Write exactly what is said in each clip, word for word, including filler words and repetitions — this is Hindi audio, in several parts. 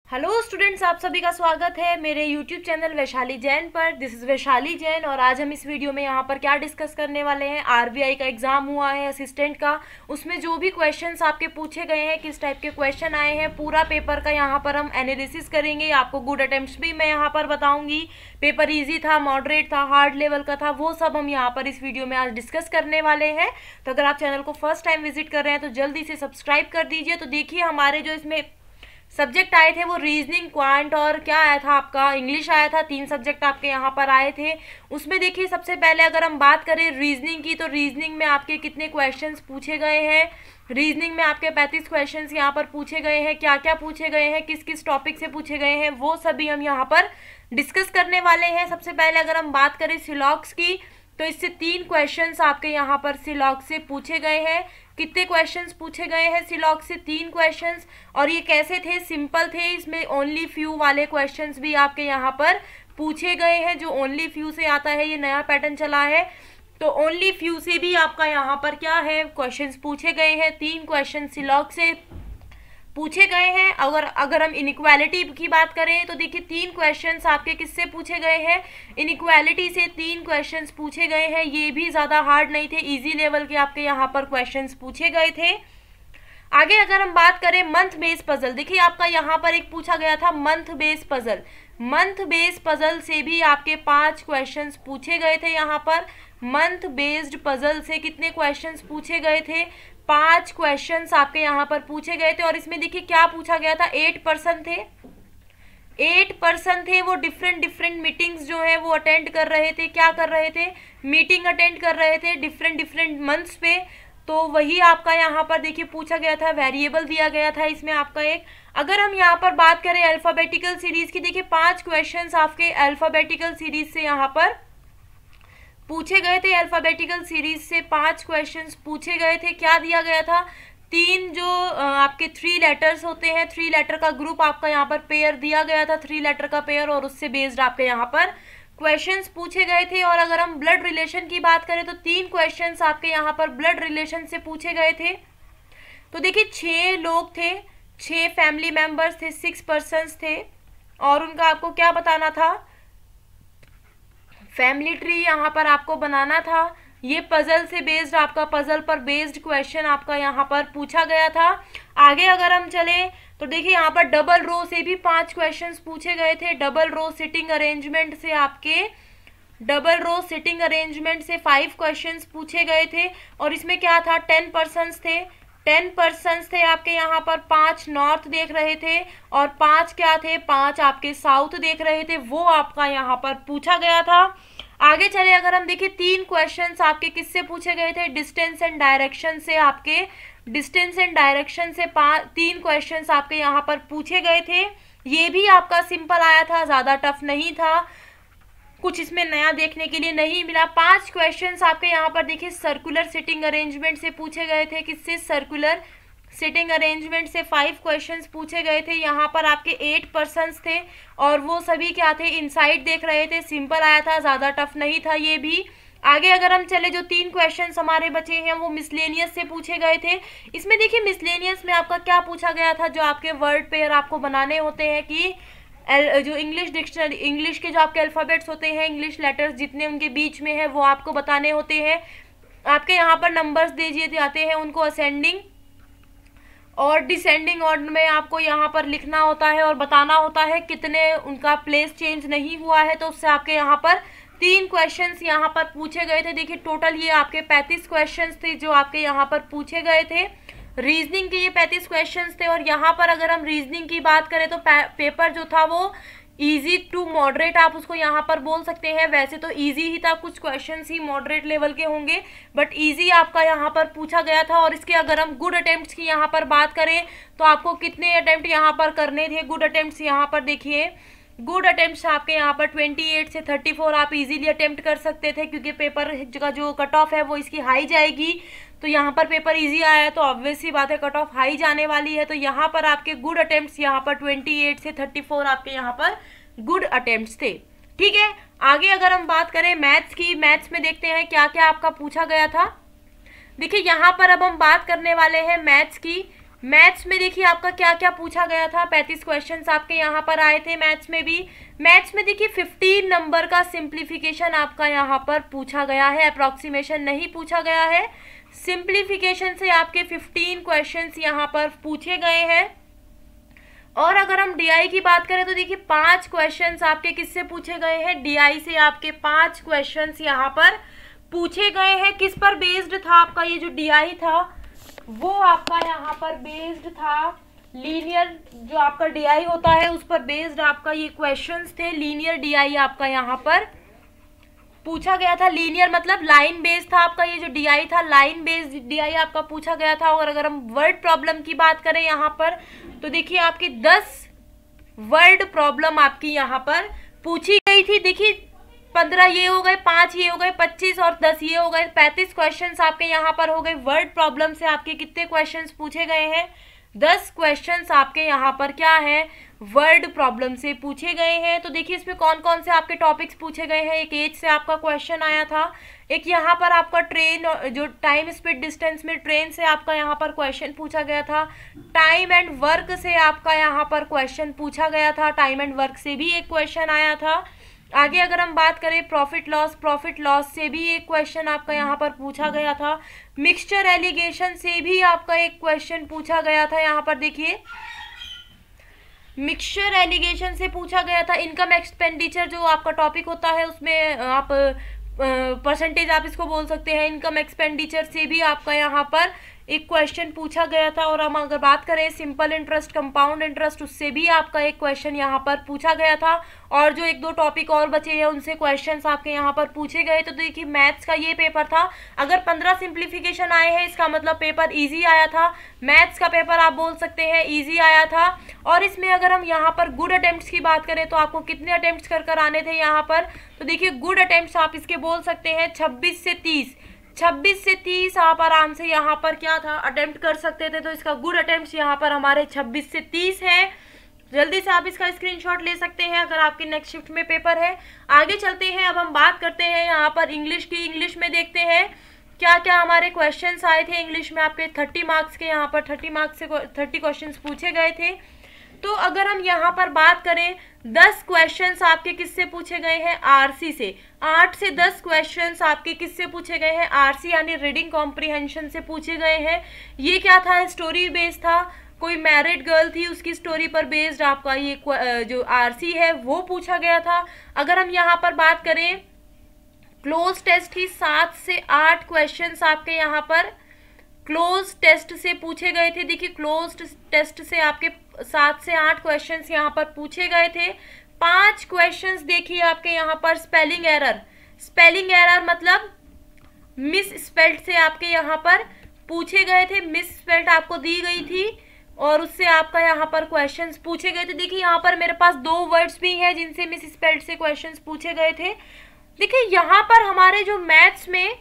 हेलो स्टूडेंट्स, आप सभी का स्वागत है मेरे यूट्यूब चैनल वैशाली जैन पर। दिस इज़ वैशाली जैन और आज हम इस वीडियो में यहाँ पर क्या डिस्कस करने वाले हैं। आरबीआई का एग्ज़ाम हुआ है असिस्टेंट का, उसमें जो भी क्वेश्चंस आपके पूछे गए हैं, किस टाइप के क्वेश्चन आए हैं, पूरा पेपर का यहाँ पर हम एनालिसिस करेंगे। आपको गुड अटेम्प्ट्स भी मैं यहाँ पर बताऊँगी। पेपर ईजी था, मॉडरेट था, हार्ड लेवल का था, वो सब हम यहाँ पर इस वीडियो में आज डिस्कस करने वाले हैं। तो अगर आप चैनल को फर्स्ट टाइम विजिट कर रहे हैं तो जल्दी से सब्सक्राइब कर दीजिए। तो देखिए हमारे जो इसमें सब्जेक्ट आए थे वो रीजनिंग, क्वांट और क्या आया था आपका इंग्लिश आया था। तीन सब्जेक्ट आपके यहाँ पर आए थे। उसमें देखिए सबसे पहले अगर हम बात करें रीजनिंग की, तो रीजनिंग में आपके कितने क्वेश्चंस पूछे गए हैं। रीजनिंग में आपके पैंतीस क्वेश्चंस यहाँ पर पूछे गए हैं। क्या क्या पूछे गए हैं, किस किस टॉपिक से पूछे गए हैं, वो सभी हम यहाँ पर डिस्कस करने वाले हैं। सबसे पहले अगर हम बात करें सिलॉक्स की, तो इससे तीन क्वेश्चंस आपके यहाँ पर सिलॉक्स से पूछे गए हैं। कितने क्वेश्चंस पूछे गए हैं सिलॉक्स से? तीन क्वेश्चंस। और ये कैसे थे? सिंपल थे। इसमें ओनली फ्यू वाले क्वेश्चंस भी आपके यहाँ पर पूछे गए हैं। जो ओनली फ्यू से आता है, ये नया पैटर्न चला है, तो ओनली फ्यू से भी आपका यहाँ पर क्या है, क्वेश्चंस पूछे गए हैं। तीन क्वेश्चन सिलॉक्स से पूछे गए हैं। अगर अगर हम इनइक्वालिटी की बात करें तो देखिए तीन क्वेश्चंस आपके किससे पूछे गए हैं, इनइक्वालिटी से तीन क्वेश्चंस पूछे गए हैं। ये भी ज़्यादा हार्ड नहीं थे, इजी लेवल के आपके यहाँ पर क्वेश्चंस पूछे गए थे। आगे अगर हम बात करें मंथ बेस्ड पजल, देखिए आपका यहाँ पर एक पूछा गया था month based puzzle. Month based puzzle से भी आपके पांच क्वेश्चंस पूछे गए थे। यहाँ पर मंथ बेस्ड पजल से कितने क्वेश्चंस पूछे गए थे? पांच क्वेश्चंस आपके यहाँ पर पूछे गए थे। और इसमें देखिए क्या पूछा गया था, एट पर्सन थे एट पर्सन थे वो डिफरेंट डिफरेंट मीटिंग्स जो है वो अटेंड कर रहे थे। क्या कर रहे थे? मीटिंग अटेंड कर रहे थे डिफरेंट डिफरेंट मंथ्स पे। तो वही आपका यहाँ पर देखिए पूछा गया था, वेरिएबल दिया गया था इसमें आपका एक। अगर हम यहाँ पर बात करें अल्फाबेटिकल सीरीज की, देखिए पांच क्वेश्चंस आपके अल्फाबेटिकल सीरीज से यहाँ पर पूछे गए थे। अल्फाबेटिकल सीरीज से पांच क्वेश्चंस पूछे गए थे। क्या दिया गया था? तीन जो आपके थ्री लेटर्स होते हैं, थ्री लेटर का ग्रुप आपका यहाँ पर पेयर दिया गया था, थ्री लेटर का पेयर, और उससे बेस्ड आपके यहाँ पर क्वेश्चंस पूछे गए थे। और अगर हम ब्लड रिलेशन की बात करें तो तीन क्वेश्चंस आपके यहाँ पर ब्लड रिलेशन से पूछे गए थे। तो देखिए छः लोग थे, छः फैमिली मेंबर्स थे, सिक्स पर्सन्स थे, और उनका आपको क्या बताना था, फैमिली ट्री यहाँ पर आपको बनाना था। ये पजल से बेस्ड आपका पजल पर बेस्ड क्वेश्चन आपका यहाँ पर पूछा गया था। आगे अगर हम चले तो देखिए यहाँ पर डबल रो से भी पांच क्वेश्चंस पूछे गए थे। डबल रो सिटिंग अरेंजमेंट से आपके डबल रो सिटिंग अरेंजमेंट से फाइव क्वेश्चंस पूछे गए थे। और इसमें क्या था, टेन पर्सन्स थे टेन पर्सन्स थे आपके यहाँ पर। पांच नॉर्थ देख रहे थे और पांच क्या थे, पांच आपके साउथ देख रहे थे। वो आपका यहाँ पर पूछा गया था। आगे चले अगर हम देखिए तीन क्वेश्चंस आपके किससे पूछे गए थे, डिस्टेंस एंड डायरेक्शन से। आपके डिस्टेंस एंड डायरेक्शन से पांच तीन क्वेश्चंस आपके यहाँ पर पूछे गए थे। ये भी आपका सिंपल आया था, ज़्यादा टफ नहीं था, कुछ इसमें नया देखने के लिए नहीं मिला। पांच क्वेश्चंस आपके यहाँ पर देखिए सर्कुलर सिटिंग अरेंजमेंट से पूछे गए थे। किससे? सर्कुलर सिटिंग अरेंजमेंट से फाइव क्वेश्चंस पूछे गए थे। यहाँ पर आपके एट पर्सन्स थे और वो सभी क्या थे, इनसाइड देख रहे थे। सिंपल आया था, ज़्यादा टफ नहीं था ये भी। आगे अगर हम चले, जो तीन क्वेश्चंस हमारे बचे हैं वो मिसलेनियस से पूछे गए थे। इसमें देखिए मिसलेनियस में आपका क्या पूछा गया था, जो आपके वर्ड पेयर आपको बनाने होते हैं कि जो इंग्लिश डिक्शनरी, इंग्लिश के जो आपके अल्फ़ाबेट्स होते हैं, इंग्लिश लेटर्स जितने उनके बीच में है वो आपको बताने होते हैं। आपके यहाँ पर नंबर्स दे दिए जाते हैं, उनको असेंडिंग और डिसेंडिंग ऑर्डर में आपको यहाँ पर लिखना होता है और बताना होता है कितने उनका प्लेस चेंज नहीं हुआ है। तो उससे आपके यहाँ पर तीन क्वेश्चंस यहाँ पर पूछे गए थे। देखिए टोटल ये आपके पैंतीस क्वेश्चंस थे जो आपके यहाँ पर पूछे गए थे। रीजनिंग के ये पैंतीस क्वेश्चंस थे। और यहाँ पर अगर हम रीजनिंग की बात करें तो पेपर जो था वो इजी टू मॉडरेट आप उसको यहाँ पर बोल सकते हैं। वैसे तो इजी ही था, कुछ क्वेश्चंस ही मॉडरेट लेवल के होंगे, बट इजी आपका यहाँ पर पूछा गया था। और इसके अगर हम गुड अटेम्प्ट्स की यहाँ पर बात करें तो आपको कितने अटेम्प्ट यहाँ पर करने थे? गुड अटेम्प्ट्स यहाँ पर देखिए, गुड अटेम्प्ट्स आपके यहाँ पर अट्ठाईस से चौंतीस आप इजीली अटेम्प्ट कर सकते थे, क्योंकि पेपर का जो कट ऑफ है वो इसकी हाई जाएगी। तो यहाँ पर पेपर इजी आया है तो ऑब्वियस सी बात है कट ऑफ हाई जाने वाली है। तो यहाँ पर आपके गुड अटेम्प्ट्स यहाँ पर अट्ठाईस से चौंतीस आपके यहाँ पर गुड अटेम्प्ट्स थे। ठीक है, आगे अगर हम बात करें मैथ्स की, मैथ्स में देखते हैं क्या क्या आपका पूछा गया था। देखिए यहाँ पर अब हम बात करने वाले हैं मैथ्स की। मैथ्स में देखिए आपका क्या क्या पूछा गया था, पैंतीस क्वेश्चंस आपके यहाँ पर आए थे मैथ्स में भी। मैथ्स में देखिए फिफ्टीन नंबर का सिंप्लीफिकेशन आपका यहाँ पर पूछा गया है, अप्रॉक्सीमेशन नहीं पूछा गया है। सिंप्लीफिकेशन से आपके फिफ्टीन क्वेश्चंस यहाँ पर पूछे गए हैं। और अगर हम डीआई की बात करें तो देखिए पांच क्वेश्चंस आपके किससे पूछे गए हैं, डीआई से आपके पांच क्वेश्चंस यहाँ पर पूछे गए हैं। किस पर बेस्ड था आपका ये जो डीआई था, वो आपका यहाँ पर बेस्ड था लीनियर, जो आपका डीआई होता है उस पर बेस्ड आपका ये क्वेश्चंस थे। लीनियर डीआई आपका यहाँ पर पूछा गया था। लीनियर मतलब लाइन बेस्ड था आपका ये जो डीआई था, लाइन बेस्ड डीआई आपका पूछा गया था। और अगर हम वर्ड प्रॉब्लम की बात करें यहाँ पर तो देखिए आपकी दस वर्ड प्रॉब्लम आपकी यहाँ पर पूछी गई थी। देखिए पंद्रह ये हो गए, पांच ये हो गए, पच्चीस और दस ये हो गए, पैंतीस क्वेश्चंस आपके यहाँ पर हो गए। वर्ड प्रॉब्लम से आपके कितने क्वेश्चंस पूछे गए हैं, दस क्वेश्चंस आपके यहाँ पर क्या है, वर्ड प्रॉब्लम से पूछे गए हैं। तो देखिए इसमें कौन कौन से आपके टॉपिक्स पूछे गए हैं। एक एज से आपका क्वेश्चन आया था, एक यहाँ पर आपका ट्रेन जो टाइम स्पीड डिस्टेंस में ट्रेन से आपका यहाँ पर क्वेश्चन पूछा गया था। टाइम एंड वर्क से आपका यहाँ पर क्वेश्चन पूछा गया था, टाइम एंड वर्क से भी एक क्वेश्चन आया था। आगे अगर हम बात करें प्रॉफिट लॉस, प्रॉफिट लॉस से भी एक क्वेश्चन आपका यहाँ पर पूछा गया था। मिक्सचर एलिगेशन से भी आपका एक क्वेश्चन पूछा गया था। यहाँ पर देखिए मिक्सचर एलिगेशन से पूछा गया था। इनकम एक्सपेंडिचर जो आपका टॉपिक होता है उसमें आप परसेंटेज आप इसको बोल सकते हैं। इनकम एक्सपेंडिचर से भी आपका यहाँ पर एक क्वेश्चन पूछा गया था। और हम अगर बात करें सिंपल इंटरेस्ट, कंपाउंड इंटरेस्ट, उससे भी आपका एक क्वेश्चन यहाँ पर पूछा गया था। और जो एक दो टॉपिक और बचे हैं उनसे क्वेश्चंस आपके यहाँ पर पूछे गए। तो देखिए मैथ्स का ये पेपर था। अगर पंद्रह सिंप्लीफिकेशन आए हैं इसका मतलब पेपर इजी आया था। मैथ्स का पेपर आप बोल सकते हैं इजी आया था। और इसमें अगर हम यहाँ पर गुड अटेम्प्ट्स की बात करें तो आपको कितने अटेम्प्ट्स कर कर आने थे यहाँ पर, तो देखिए गुड अटेम्प्ट्स आप इसके बोल सकते हैं छब्बीस से तीस, छब्बीस से तीस आप आराम से यहाँ पर क्या था अटेम्प्ट कर सकते थे। तो इसका गुड अटेम्प्ट्स यहाँ पर हमारे छब्बीस से तीस है। जल्दी से आप इसका स्क्रीनशॉट ले सकते हैं अगर आपके नेक्स्ट शिफ्ट में पेपर है। आगे चलते हैं, अब हम बात करते हैं यहाँ पर इंग्लिश की। इंग्लिश में देखते हैं क्या क्या हमारे क्वेश्चंस आए थे इंग्लिश में। आपके थर्टी मार्क्स के यहाँ पर थर्टी मार्क्स से थर्टी क्वेश्चंस पूछे गए थे। तो अगर हम यहाँ पर बात करें दस क्वेश्चंस आपके किससे पूछे गए हैं, आरसी से। आठ से दस क्वेश्चंस आपके किससे पूछे गए हैं, आरसी यानी रीडिंग कॉम्प्रिहेंशन से पूछे गए हैं। ये क्या था, स्टोरी बेस्ड था। कोई मैरिड गर्ल थी उसकी स्टोरी पर बेस्ड आपका ये जो आरसी है वो पूछा गया था। अगर हम यहाँ पर बात करें क्लोज टेस्ट की सात से आठ क्वेश्चंस आपके यहाँ पर क्लोज टेस्ट से पूछे गए थे। देखिए क्लोज टेस्ट से आपके सात से आठ क्वेश्चंस यहाँ पर पूछे गए थे। पांच क्वेश्चंस देखिए आपके यहाँ पर स्पेलिंग एरर, स्पेलिंग एरर मतलब मिस स्पेल्ड से आपके यहाँ पर पूछे गए थे। मिस स्पेल्ड आपको दी गई थी और उससे आपका यहाँ पर क्वेश्चंस पूछे गए थे। देखिए यहाँ पर मेरे पास दो वर्ड्स भी हैं जिनसे मिस स्पेल्ड से क्वेश्चंस पूछे गए थे। देखिए यहाँ पर हमारे जो मैथ्स में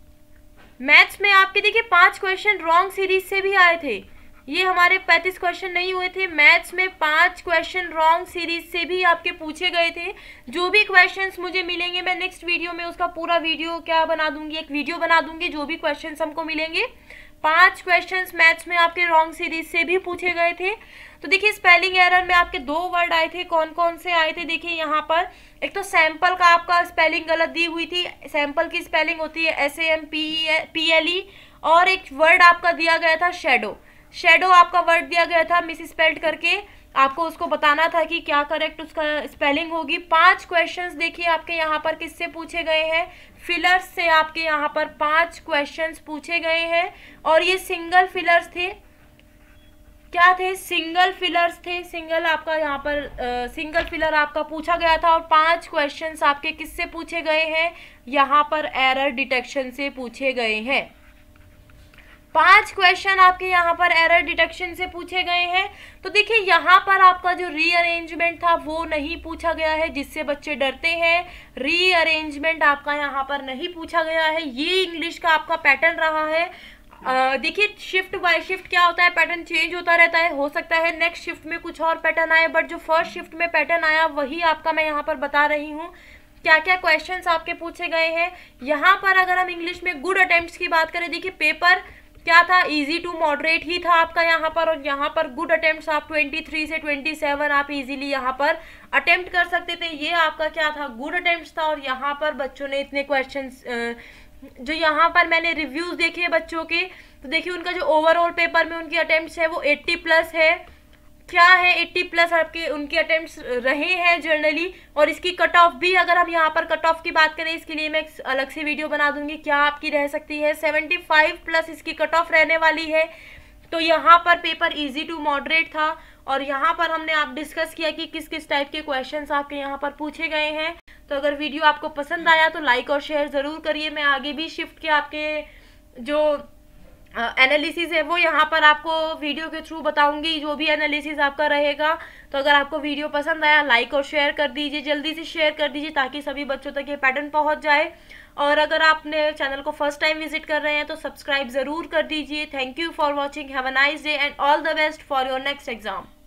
मैथ्स में आपके देखिए पांच क्वेश्चन रॉन्ग सीरीज से भी आए थे। ये हमारे पैंतीस क्वेश्चन नहीं हुए थे, मैथ्स में पांच क्वेश्चन रॉन्ग सीरीज से भी आपके पूछे गए थे। जो भी क्वेश्चंस मुझे मिलेंगे मैं नेक्स्ट वीडियो में उसका पूरा वीडियो क्या बना दूंगी, एक वीडियो बना दूंगी। जो भी क्वेश्चंस हमको मिलेंगे, पांच क्वेश्चंस मैथ्स में आपके रॉन्ग सीरीज से भी पूछे गए थे। तो देखिए स्पेलिंग एरर में आपके दो वर्ड आए थे। कौन कौन से आए थे देखिए यहाँ पर, एक तो सैंपल का आपका स्पेलिंग गलत दी हुई थी। सैंपल की स्पेलिंग होती है S A M P L E. और एक वर्ड आपका दिया गया था शेडो, शेडो आपका वर्ड दिया गया था मिस स्पेल्ड करके, आपको उसको बताना था कि क्या करेक्ट उसका स्पेलिंग होगी। पांच क्वेश्चंस देखिए आपके यहाँ पर किससे पूछे गए हैं, फिलर्स से आपके यहाँ पर पांच क्वेश्चंस पूछे गए हैं। और ये सिंगल फिलर्स थे, क्या थे, सिंगल फिलर्स थे। सिंगल आपका यहाँ पर आ, सिंगल फिलर आपका पूछा गया था। और पांच क्वेश्चंस आपके किससे पूछे गए हैं, यहाँ पर एरर डिटेक्शन से पूछे गए हैं। पांच क्वेश्चन आपके यहाँ पर एरर डिटेक्शन से पूछे गए हैं। तो देखिए यहाँ पर आपका जो रीअरेंजमेंट था वो नहीं पूछा गया है, जिससे बच्चे डरते हैं। रीअरेंजमेंट आपका यहाँ पर नहीं पूछा गया है। ये इंग्लिश का आपका पैटर्न रहा है। देखिए शिफ्ट बाय शिफ्ट क्या होता है, पैटर्न चेंज होता रहता है। हो सकता है नेक्स्ट शिफ्ट में कुछ और पैटर्न आए, बट जो फर्स्ट शिफ्ट में पैटर्न आया वही आपका मैं यहाँ पर बता रही हूँ। क्या क्या क्वेश्चंस आपके पूछे गए हैं यहाँ पर। अगर हम इंग्लिश में गुड अटेम्प्ट्स की बात करें, देखिए पेपर क्या था, इजी टू मॉडरेट ही था आपका यहाँ पर, और यहाँ पर गुड अटेम्प्ट्स आप तेईस से सत्ताईस आप इजीली यहाँ पर अटेम्प्ट कर सकते थे। ये आपका क्या था, गुड अटेम्प्ट्स था। और यहाँ पर बच्चों ने इतने क्वेश्चंस, जो यहाँ पर मैंने रिव्यूज देखे बच्चों के, तो देखिए उनका जो ओवरऑल पेपर में उनकी अटेम्प्ट्स है वो अस्सी प्लस है। क्या है, अस्सी प्लस आपके उनके अटेम्प्ट्स रहे हैं जनरली। और इसकी कट ऑफ भी, अगर हम यहाँ पर कट ऑफ की बात करें, इसके लिए मैं एक अलग से वीडियो बना दूंगी, क्या आपकी रह सकती है, पचहत्तर प्लस इसकी कट ऑफ रहने वाली है। तो यहाँ पर पेपर इजी टू मॉडरेट था। और यहाँ पर हमने आप डिस्कस किया कि किस किस टाइप के क्वेश्चंस आपके यहाँ पर पूछे गए हैं। तो अगर वीडियो आपको पसंद आया तो लाइक और शेयर ज़रूर करिए। मैं आगे भी शिफ्ट के आपके जो एनालिसिस है वो यहाँ पर आपको वीडियो के थ्रू बताऊंगी, जो भी एनालिसिस आपका रहेगा। तो अगर आपको वीडियो पसंद आया लाइक और शेयर कर दीजिए, जल्दी से शेयर कर दीजिए ताकि सभी बच्चों तक ये पैटर्न पहुँच जाए। और अगर आपने चैनल को फर्स्ट टाइम विजिट कर रहे हैं तो सब्सक्राइब ज़रूर कर दीजिए। Thank you for watching, have a nice day and all the best for your next exam.